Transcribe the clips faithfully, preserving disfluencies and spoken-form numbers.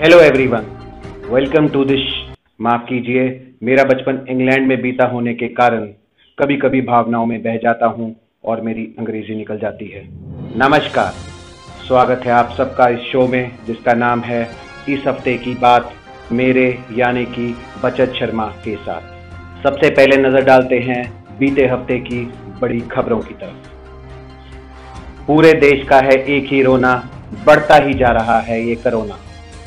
Hello everyone, welcome to this. माफ कीजिए, मेरा बचपन इंग्लैंड में बीता होने के कारण कभी कभी भावनाओं में बह जाता हूं और मेरी अंग्रेजी निकल जाती है। नमस्कार, स्वागत है आप सबका इस शो में जिसका नाम है इस हफ्ते की बात, मेरे यानी कि बचत शर्मा के साथ। सबसे पहले नजर डालते हैं बीते हफ्ते की बड़ी खबरों की तरफ। पूरे देश का है एक ही रोना, बढ़ता ही जा रहा है ये कोरोना।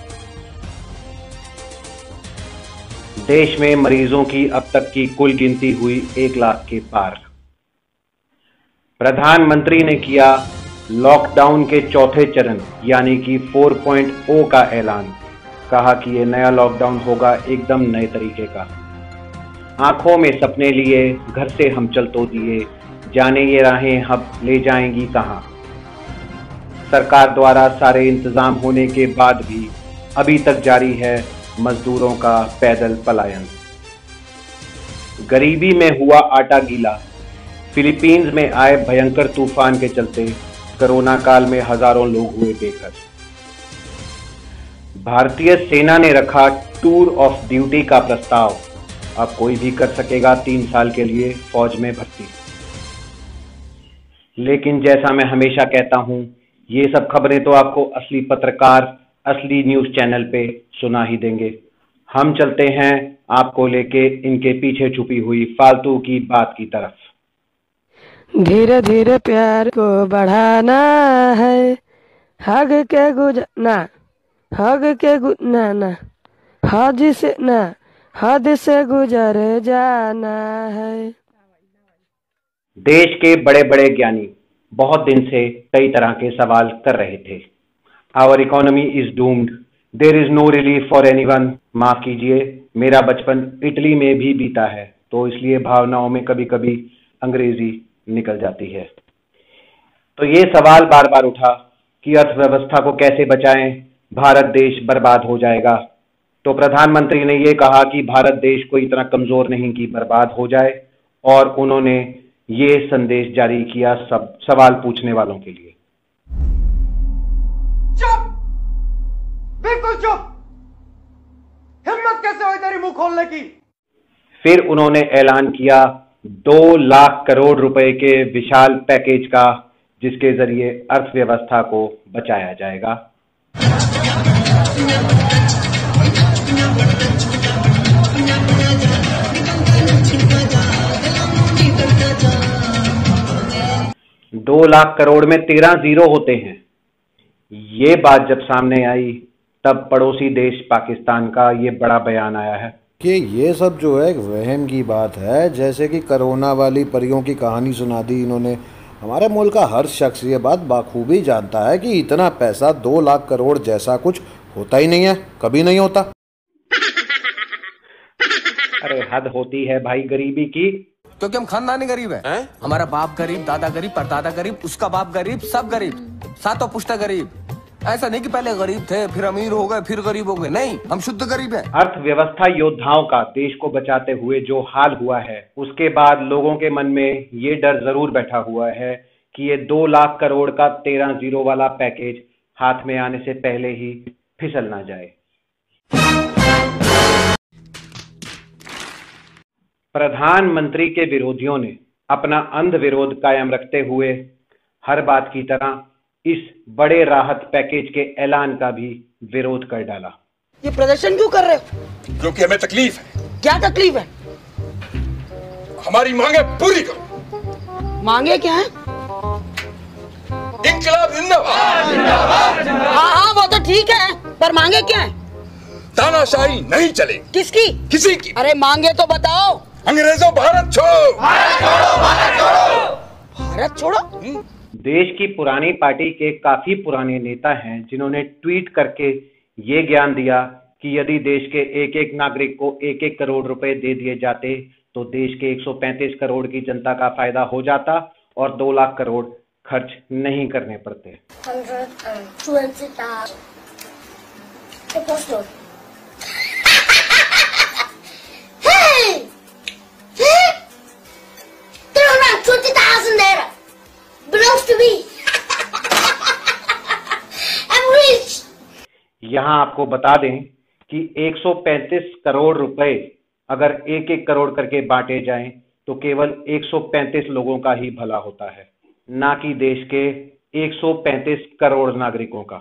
देश में मरीजों की अब तक की कुल गिनती हुई एक लाख के पार। प्रधानमंत्री ने किया लॉकडाउन के चौथे चरण यानी कि चार पॉइंट ज़ीरो का ऐलान। कहा कि ये नया लॉकडाउन होगा एकदम नए तरीके का। आंखों में सपने लिए घर से हम चल तो दिए, जाने ये राहें अब ले जाएंगी कहां। सरकार द्वारा सारे इंतजाम होने के बाद भी अभी तक जारी है मजदूरों का पैदल पलायन। गरीबी में हुआ आटा गीला। फिलीपींस में आए भयंकर तूफान के चलते कोरोना काल में हजारों लोग हुए बेघर। भारतीय सेना ने रखा टूर ऑफ ड्यूटी का प्रस्ताव। अब कोई भी कर सकेगा तीन साल के लिए फौज में भर्ती। लेकिन जैसा मैं हमेशा कहता हूं, ये सब खबरें तो आपको असली पत्रकार असली न्यूज चैनल पे सुना ही देंगे। हम चलते हैं आपको लेके इनके पीछे छुपी हुई फालतू की बात की तरफ। धीरे धीरे प्यार को बढ़ाना है, हग के गुजरना, हग के गुजरना ना, हद से ना, हद से गुजर जाना है। देश के बड़े बड़े ज्ञानी बहुत दिन से कई तरह के सवाल कर रहे थे। Our economy is doomed. There is no relief for anyone. माफ कीजिए, मेरा बचपन इटली में भी बीता है, तो इसलिए भावनाओं में कभी कभी अंग्रेजी निकल जाती है। तो ये सवाल बार बार उठा कि अर्थव्यवस्था को कैसे बचाएं, भारत देश बर्बाद हो जाएगा। तो प्रधानमंत्री ने ये कहा कि भारत देश को इतना कमजोर नहीं कि बर्बाद हो जाए, और उन्होंने ये संदेश जारी किया सब सवाल पूछने वालों के लिए। चुप, बिल्कुल चुप। हिम्मत कैसे हुई तेरी मुंह खोलने की? फिर उन्होंने ऐलान किया दो लाख करोड़ रुपए के विशाल पैकेज का, जिसके जरिए अर्थव्यवस्था को बचाया जाएगा। दो लाख करोड़ में तेरह जीरो होते हैं। ये बात जब सामने आई तब पड़ोसी देश पाकिस्तान का ये बड़ा बयान आया है कि ये सब जो है एक वहम की बात है। जैसे कि कोरोना वाली परियों की कहानी सुना दी इन्होंने। हमारे मुल्क का हर शख्स ये बात बाखूबी जानता है कि इतना पैसा दो लाख करोड़ जैसा कुछ होता ही नहीं है, कभी नहीं होता। अरे हद होती है भाई गरीबी की। क्योंकि हम खानदानी गरीब है, है? हमारा बाप गरीब, दादा गरीब, परदादा गरीब, उसका बाप गरीब, सब गरीब, सातों पुश्ता गरीब। ऐसा नहीं कि पहले गरीब थे फिर अमीर हो गए फिर गरीब हो गए, नहीं, हम शुद्ध गरीब हैं। अर्थव्यवस्था योद्धाओं का देश को बचाते हुए जो हाल हुआ है, उसके बाद लोगों के मन में ये डर जरूर बैठा हुआ है कि ये दो लाख करोड़ का तेरह जीरो वाला पैकेज हाथ में आने से पहले ही फिसल ना जाए। प्रधानमंत्री के विरोधियों ने अपना अंध विरोध कायम रखते हुए हर बात की तरह इस बड़े राहत पैकेज के ऐलान का भी विरोध कर डाला। ये प्रदर्शन क्यों कर रहे हो? क्योंकि हमें तकलीफ है। क्या तकलीफ है? हमारी मांगे पूरी करो। मांगे क्या है? इंकलाब जिंदाबाद। हाँ हाँ वो तो ठीक है, पर मांगे क्या है? तानाशाही नहीं चलेगी। किसकी? किसी की। अरे मांगे तो बताओ। अंग्रेजों भारत छोड़ो, भारत छोड़ो, भारत छोड़ो, भारत छोड़ो। देश की पुरानी पार्टी के काफी पुराने नेता हैं जिन्होंने ट्वीट करके ये ज्ञान दिया कि यदि देश के एक एक नागरिक को एक एक करोड़ रुपए दे दिए जाते तो देश के एक सौ पैंतीस करोड़ की जनता का फायदा हो जाता और दो लाख करोड़ खर्च नहीं करने पड़ते। यहाँ आपको बता दें कि एक सौ पैंतीस करोड़ रुपए अगर एक एक करोड़ करके बांटे जाएं तो केवल एक सौ पैंतीस लोगों का ही भला होता है, ना कि देश के एक सौ पैंतीस करोड़ नागरिकों का।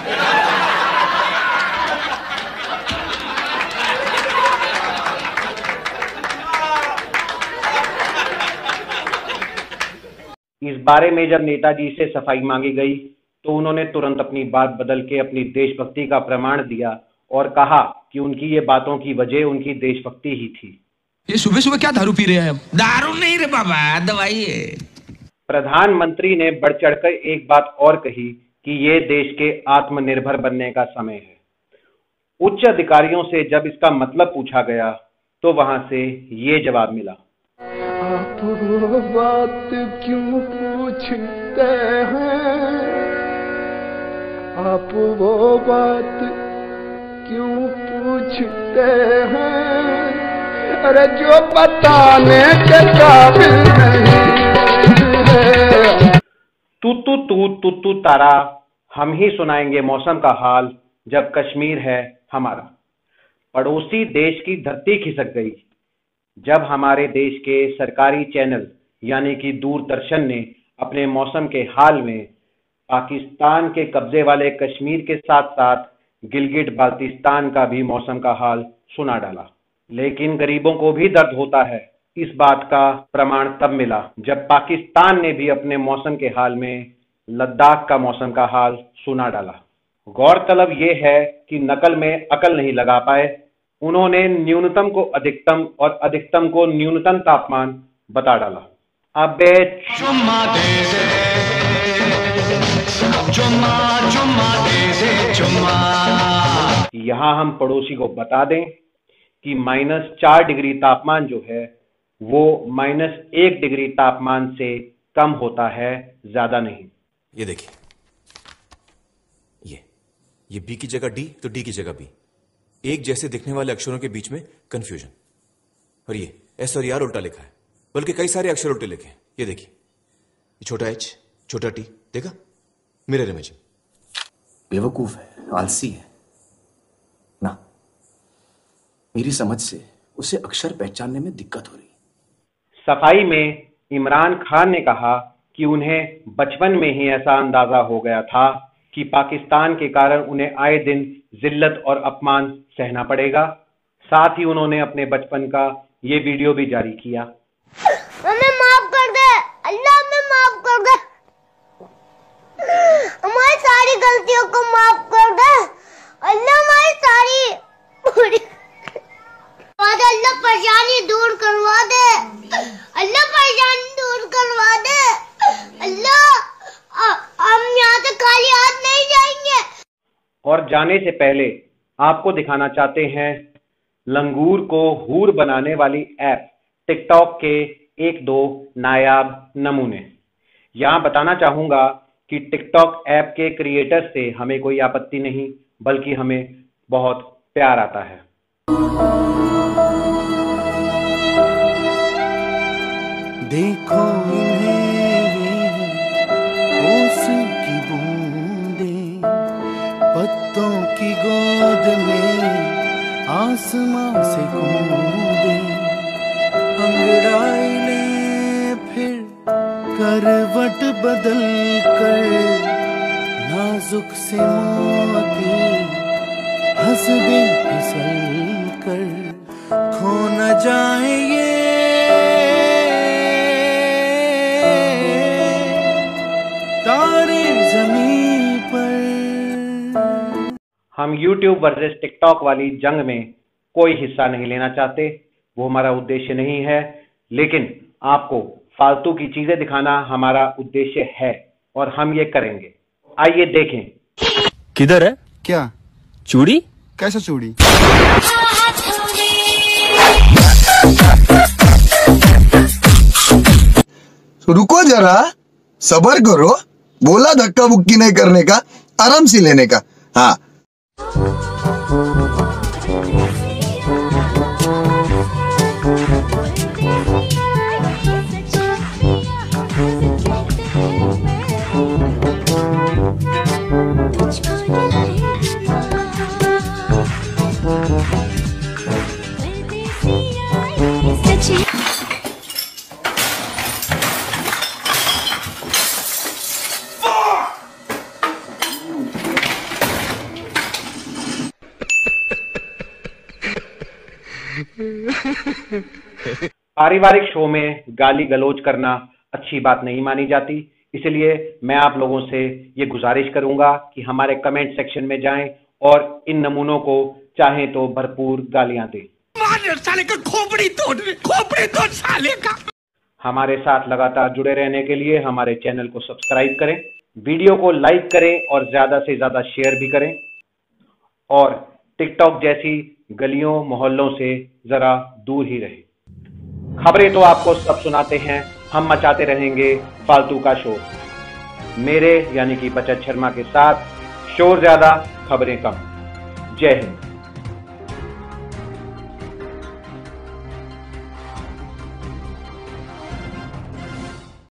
इस बारे में जब नेताजी से सफाई मांगी गई तो उन्होंने तुरंत अपनी बात बदल के अपनी देशभक्ति का प्रमाण दिया और कहा कि उनकी ये बातों की वजह उनकी देशभक्ति ही थी। ये सुबह सुबह क्या दारू पी रहे हैं? दारू नहीं रे बाबा, दवाई है। प्रधानमंत्री ने बढ़ चढ़कर एक बात और कही कि ये देश के आत्मनिर्भर बनने का समय है। उच्च अधिकारियों से जब इसका मतलब पूछा गया तो वहां से ये जवाब मिला। आप वो बात क्यों पूछते हैं, आप वो बात क्यों पूछते हैं, अरे जो बताने के काबिल नहीं है। तू तू तू तू तू तारा, हम ही सुनाएंगे मौसम का हाल जब कश्मीर है हमारा। पड़ोसी देश की धरती खिसक गई जब हमारे देश के सरकारी चैनल यानी कि दूरदर्शन ने अपने मौसम के हाल में पाकिस्तान के कब्जे वाले कश्मीर के साथ साथ गिलगिट बाल्टिस्तान का भी मौसम का हाल सुना डाला। लेकिन गरीबों को भी दर्द होता है। इस बात का प्रमाण तब मिला जब पाकिस्तान ने भी अपने मौसम के हाल में लद्दाख का मौसम का हाल सुना डाला। गौरतलब ये है कि नकल में अकल नहीं लगा पाए। उन्होंने न्यूनतम को अधिकतम और अधिकतम को न्यूनतम तापमान बता डाला। अबे चुम्मा दे दे, चुम्मा चुम्मा दे दे चुम्मा। यहाँ हम पड़ोसी को बता दें कि माइनस चार डिग्री तापमान जो है वो माइनस एक डिग्री तापमान से कम होता है, ज्यादा नहीं। ये देखिए, ये ये बी की जगह डी तो डी की जगह बी, एक जैसे दिखने वाले अक्षरों के बीच में कंफ्यूजन। और ये एस और आर उल्टा लिखा है, बल्कि कई सारे अक्षर उल्टे लिखे हैं। ये देखिए, ये छोटा एच छोटा टी, देखा? Mirror image. बेवकूफ है, आलसी है ना। मेरी समझ से उसे अक्षर पहचानने में दिक्कत हो रही। सफाई में इमरान खान ने कहा कि उन्हें बचपन में ही ऐसा अंदाजा हो गया था कि पाकिस्तान के कारण उन्हें आए दिन जिल्लत और अपमान सहना पड़ेगा। साथ ही उन्होंने अपने बचपन का ये वीडियो भी जारी किया। हमें माफ कर दे अल्लाह, हमें माफ कर दे, हमारी सारी गलतियों को माफ कर दे अल्लाह, हमारी सारी अल्लाह परेशानी दूर करवा दे, अल्लाह परेशानी दूर करवा दे अल्लाह, हम यहाँ से खाली हाथ नहीं जाएंगे। और जाने से पहले आपको दिखाना चाहते हैं लंगूर को हूर बनाने वाली ऐप टिकटॉक के एक दो नायाब नमूने। यहाँ बताना चाहूंगा कि टिकटॉक ऐप के क्रिएटर से हमें कोई आपत्ति नहीं, बल्कि हमें बहुत प्यार आता है। देखो इन्हें ओस की बूंदें पत्तों की गोद में आसमां से कूदे, अंगड़ाई ले फिर करवट बदल कर नाजुक से मोती हंस दे फिसल कर, खो न जाए ये तारे ज़मीं पर। हम YouTube वर्सेस टिकटॉक वाली जंग में कोई हिस्सा नहीं लेना चाहते, वो हमारा उद्देश्य नहीं है। लेकिन आपको फालतू की चीजें दिखाना हमारा उद्देश्य है और हम ये करेंगे। आइए देखें। किधर है? क्या चूड़ी? कैसा चूड़ी? रुको जरा, सबर करो, बोला धक्का बुक्की नहीं करने का, आराम से लेने का। हाँ पारिवारिक शो में गाली गलौज करना अच्छी बात नहीं मानी जाती, इसलिए मैं आप लोगों से ये गुजारिश करूंगा कि हमारे कमेंट सेक्शन में जाएं और इन नमूनों को चाहें तो भरपूर गालियां दें। साले का खोपड़ी तोड़, खोपड़ी तोड़ साले का। हमारे साथ लगातार जुड़े रहने के लिए हमारे चैनल को सब्सक्राइब करें, वीडियो को लाइक करें और ज्यादा से ज्यादा शेयर भी करें, और टिकटॉक जैसी गलियों मोहल्लों से जरा दूर ही रहें। खबरें तो आपको सब सुनाते हैं, हम मचाते रहेंगे फालतू का शोर। मेरे यानी कि बचत शर्मा के साथ शोर ज्यादा, खबरें कम। जय हिंद।